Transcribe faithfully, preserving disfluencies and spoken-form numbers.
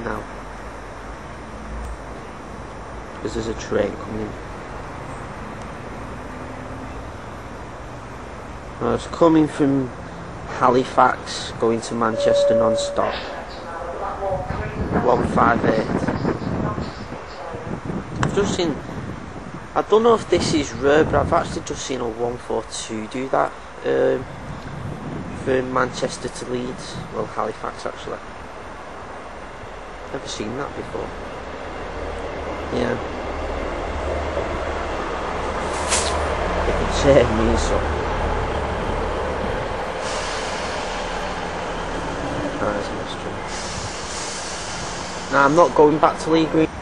now. Because there's a train coming. I was coming from Halifax going to Manchester non-stop. one five eight. I've just seen, I don't know if this is rare, but I've actually just seen a one four two do that um, from Manchester to Leeds. Well, Halifax actually. Never seen that before. Yeah. It could save me some. Nah, I'm not going back to Lee Green.